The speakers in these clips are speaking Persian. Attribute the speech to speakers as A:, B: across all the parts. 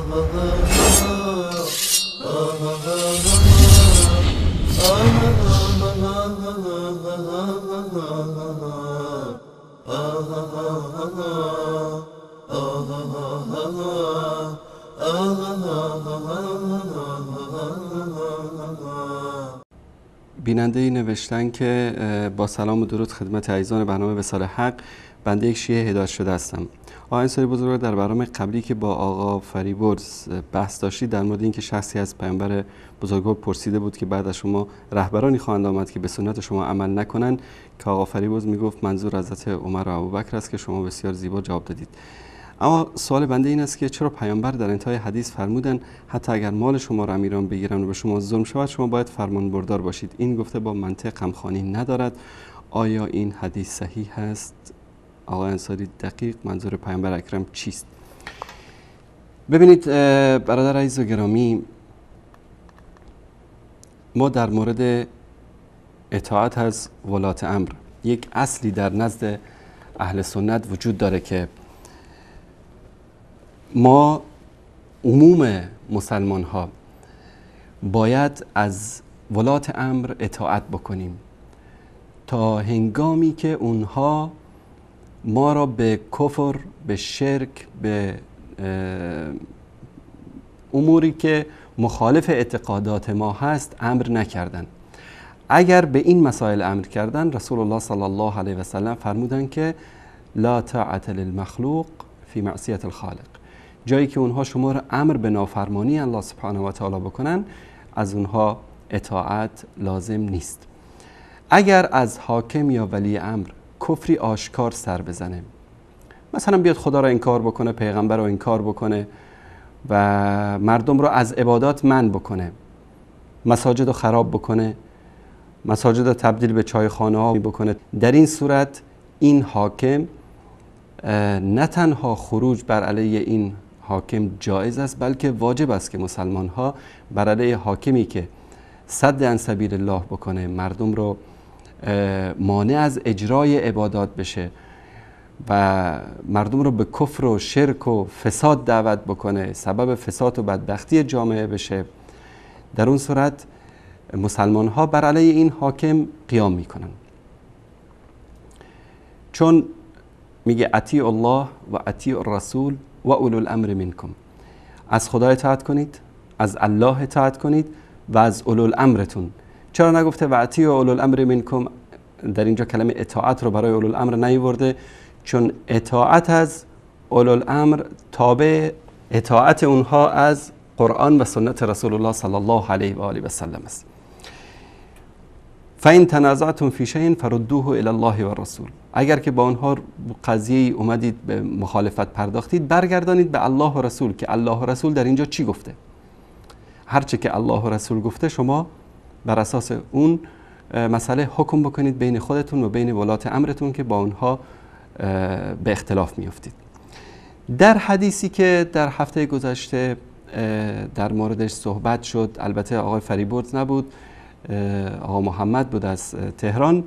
A: بیننده نوشتن که با سلام و درود خدمت عزیزان برنامه وصال حق، بنده یک شیعه هدایت شده هستم. آقای انصاری بزرگوار، در برنامه قبلی که با آقا فریبرز بحث داشتید در مورد اینکه شخصی از پیامبر بزرگوار پرسیده بود که بعد از شما رهبرانی خواهند آمد که به سنت شما عمل نکنند، که آقا فریبرز میگفت منظور حضرت عمر و ابوبکر است، که شما بسیار زیبا جواب دادید. اما سوال بنده این است که چرا پیامبر در انتهای حدیث فرمودن حتی اگر مال شما را امیران بگیرن و به شما ظلم شود شما باید فرمان بردار باشید؟ این گفته با منطق همخوانی ندارد. آیا این حدیث صحیح است؟ آقای انصاری دقیق منظور پیامبر اکرم چیست؟ ببینید برادر عزیز و گرامی، ما در مورد اطاعت از ولات امر یک اصلی در نزد اهل سنت وجود داره که ما عموم مسلمان ها باید از ولات امر اطاعت بکنیم تا هنگامی که اونها ما را به کفر، به شرک، به اموری که مخالف اعتقادات ما هست امر نکردن. اگر به این مسائل امر کردن، رسول الله صلی الله علیه و سلم فرمودن که لا طاعت للمخلوق فی معصیت الخالق. جایی که اونها شما را امر به نافرمانی الله سبحانه و تعالی بکنن، از اونها اطاعت لازم نیست. اگر از حاکم یا ولی امر کفری آشکار سر بزنه، مثلا بیاد خدا را انکار بکنه، پیغمبر را انکار بکنه و مردم را از عبادات منع بکنه، مساجد رو خراب بکنه، مساجد رو تبدیل به چایخانه ها بکنه، در این صورت این حاکم نه تنها خروج بر علیه این حاکم جایز است، بلکه واجب است که مسلمان ها بر علیه حاکمی که صد عن سبیل الله بکنه، مردم رو مانع از اجرای عبادات بشه و مردم رو به کفر و شرک و فساد دعوت بکنه، سبب فساد و بدبختی جامعه بشه، در اون صورت مسلمان ها بر علیه این حاکم قیام میکنن. چون میگه اطیع الله و اطیع الرسول و اولو الامر منکم، از خدا اطاعت کنید، از الله اطاعت کنید و از اولو الامرتون. چرا نگفته و اطیع اولو الامر منکم؟ در اینجا کلمه اطاعت رو برای اولو الامر نیورده، چون اطاعت از اولو الامر تابع اطاعت اونها از قرآن و سنت رسول الله صلی الله علیه و آله و سلم است. فَإِن تَنَازَعْتُمْ فِي شَيْءٍ فَرُدُّوهُ إِلَى اللَّهِ وَالرَّسُولِ. اگر که با اونها قضیه اومدید به مخالفت پرداختید، برگردانید به الله و رسول که الله و رسول در اینجا چی گفته. هرچه که الله و رسول گفته شما بر اساس اون مسئله حکم بکنید بین خودتون و بین ولات امرتون که با اونها به اختلاف میافتید. در حدیثی که در هفته گذشته در موردش صحبت شد، البته آقای فریبرز نبود، آقا محمد بود از تهران،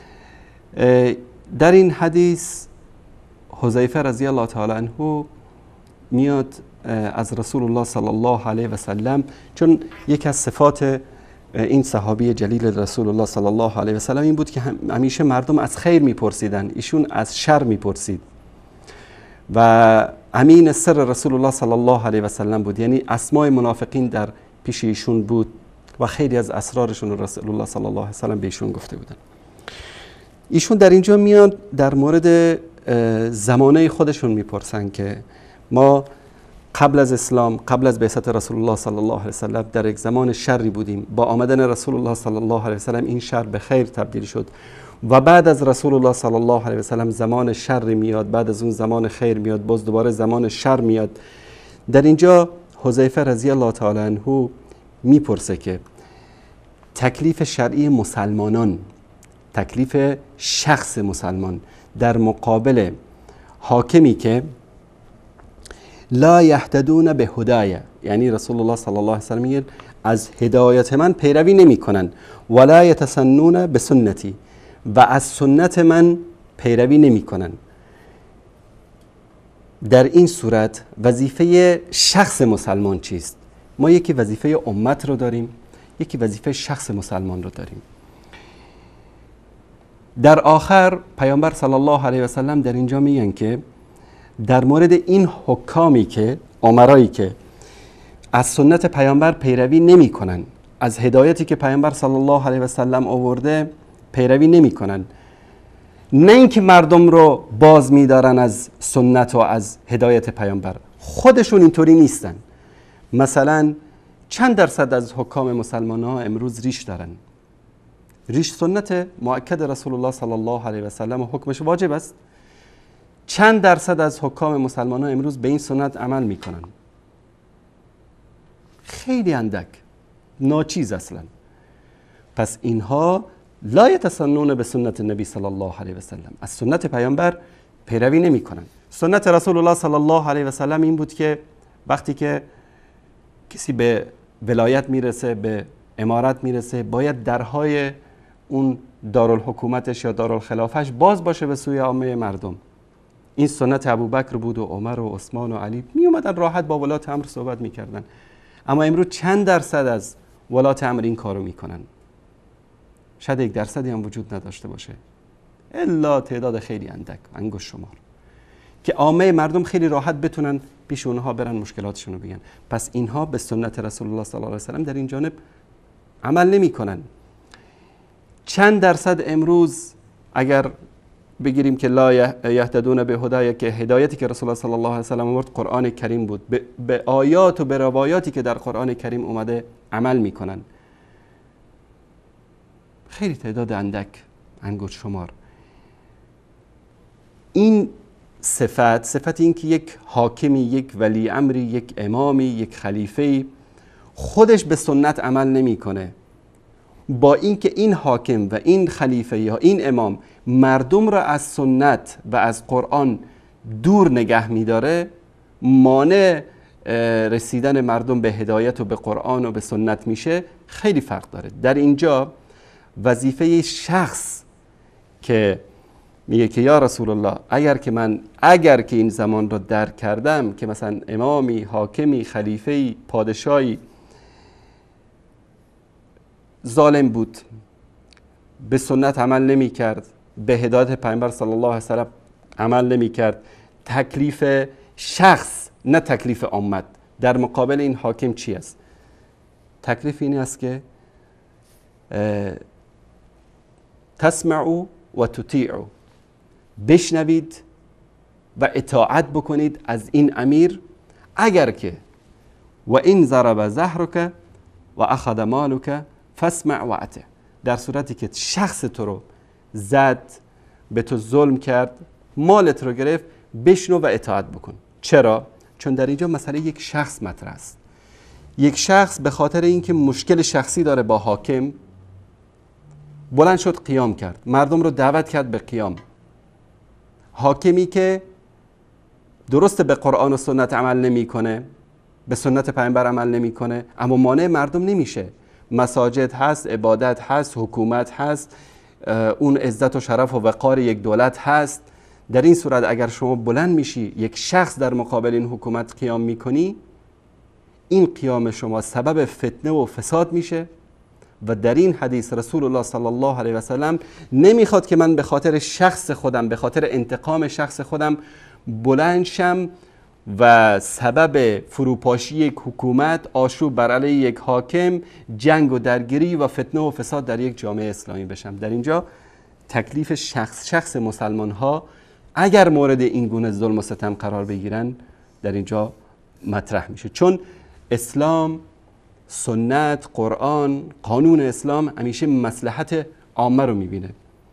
A: در این حدیث حذیفه رضی الله تعالی عنه میاد از رسول الله صلی الله علیه و سلم، چون یک از صفات این صحابی جلیل رسول الله صلی الله علیه و سلم این بود که همیشه مردم از خیر میپرسیدن، ایشون از شر میپرسید و امین سر رسول الله صلی الله علیه و سلم بود، یعنی اسماء منافقین در پیش ایشون بود و خیلی از اسرارشون رسول الله صلی الله علیه و سلم به ایشون گفته بودن. ایشون در اینجا میاد در مورد زمانه خودشون میپرسن که ما قبل از اسلام، قبل از بعثت رسول الله صلی الله علیه و سلم در یک زمان شری بودیم، با آمدن رسول الله صلی الله علیه و سلم این شر به خیر تبدیل شد و بعد از رسول الله صلی الله علیه و سلم زمان شر میاد، بعد از اون زمان خیر میاد، باز دوباره زمان شر میاد. در اینجا حذیفه رضی الله تعالی عنه میپرسه که تکلیف شرعی مسلمانان، تکلیف شخص مسلمان در مقابل حاکمی که لا یهتدون به هدایه، یعنی رسول الله صلی الله علیه و سلم میگه از هدایت من پیروی نمی کنن، ولا یتسنون به سنتی، و از سنت من پیروی نمی کنن. در این صورت وظیفه شخص مسلمان چیست؟ ما یکی وظیفه امت رو داریم، یکی وظیفه شخص مسلمان رو داریم. در آخر پیامبر صلی الله علیه و سلم در اینجا میگن که در مورد این حکامی که امرایی که از سنت پیامبر پیروی نمی کنن، از هدایتی که پیامبر صلی الله علیه و سلم آورده پیروی نمی کنن، نه اینکه مردم رو باز می‌دارن از سنت و از هدایت پیامبر، خودشون اینطوری نیستن. مثلا چند درصد از حکام مسلمان ها امروز ریش دارن؟ ریش سنت مؤکد رسول الله صلی الله علیه و سلم و حکمش واجب است. چند درصد از حکام مسلمان ها امروز به این سنت عمل میکنن؟ خیلی اندک، ناچیز اصلا. پس اینها لا یتسنون به سنت نبی صلی الله علیه و سلم، از سنت پیامبر پیروی نمی کنن. سنت رسول الله صلی الله علیه و سلم این بود که وقتی که کسی به ولایت میرسه، به امارت میرسه، باید درهای اون دارالحکومتش یا دارالخلافش باز باشه به سوی عامه مردم. این سنت ابوبکر بود و عمر و عثمان و علی، می اومدن راحت با ولات امر صحبت میکردن. اما امروز چند درصد از ولات امر این کارو میکنن؟ شاید 1% هم وجود نداشته باشه، الا تعداد خیلی اندک، انگشت شمار، که عامه مردم خیلی راحت بتونن پیش اونها برن مشکلاتشون رو بگن. پس اینها به سنت رسول الله صلی الله علیه و سلم در این جانب عمل نمی کنن. چند درصد امروز اگر بگیریم که لا یهتدون به هدای، که هدایتی که رسول الله صلی الله علیه و سلم آورد قرآن کریم بود، به آیات و به روایاتی که در قرآن کریم اومده عمل میکنن، خیلی تعداد اندک، انگشت شمار. این صفت این که یک حاکمی، یک ولی امری، یک امامی، یک خلیفه‌ای خودش به سنت عمل نمیکنه، با اینکه این حاکم و این خلیفه یا این امام مردم را از سنت و از قرآن دور نگه میداره، مانع رسیدن مردم به هدایت و به قرآن و به سنت میشه، خیلی فرق داره. در اینجا وظیفه شخص که میگه که یا رسول الله اگر که این زمان رو درک کردم که مثلا امامی، حاکمی، خلیفه‌ای، پادشاهی ظالم بود، به سنت عمل نمی کرد، به هدایت پیامبر صلی الله علیه و سلم عمل نمی کرد، تکلیف شخص نه تکلیف امت در مقابل این حاکم چی است؟ تکلیف این است که تسمعوا و تطیعوا، بشنوید و اطاعت بکنید از این امیر، اگر که و این ضرب ظهرک و اخذ مالک فاسمع و اطع، در صورتی که شخص تو رو زد، به تو ظلم کرد، مالت رو گرفت، بشنو و اطاعت بکن. چرا؟ چون در اینجا مسئله یک شخص مطرح است. یک شخص به خاطر اینکه مشکل شخصی داره با حاکم بلند شد قیام کرد، مردم رو دعوت کرد به قیام. حاکمی که درست به قرآن و سنت عمل نمیکنه، به سنت پیامبر عمل نمیکنه، اما مانع مردم نمیشه. مساجد هست، عبادت هست، حکومت هست، اون عزت و شرف و وقار یک دولت هست. در این صورت اگر شما بلند میشی یک شخص در مقابل این حکومت قیام میکنی، این قیام شما سبب فتنه و فساد میشه. و در این حدیث رسول الله صلی الله علیه و سلم نمیخواد که من به خاطر شخص خودم، به خاطر انتقام شخص خودم بلند شم و سبب فروپاشی یک حکومت، آشوب بر علیه یک حاکم، جنگ و درگیری و فتنه و فساد در یک جامعه اسلامی بشم. در اینجا تکلیف شخص مسلمان ها اگر مورد این گونه ظلم و ستم قرار بگیرن در اینجا مطرح میشه. چون اسلام، سنت، قرآن، قانون اسلام همیشه مصلحت عامه رو میبینه.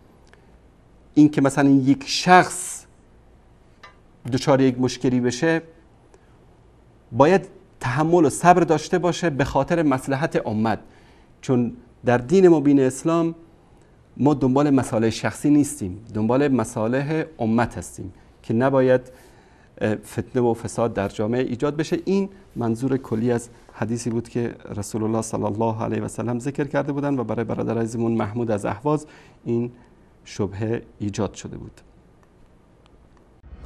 A: این که مثلا یک شخص دچار یک مشکلی بشه باید تحمل و صبر داشته باشه به خاطر مصلحت امت. چون در دین مبین اسلام ما دنبال مصالح شخصی نیستیم، دنبال مصالح امت هستیم که نباید فتنه و فساد در جامعه ایجاد بشه. این منظور کلی از حدیثی بود که رسول الله صلی الله علیه و سلم ذکر کرده بودند و برای برادر عزیزمون محمود از اهواز این شبهه ایجاد شده بود.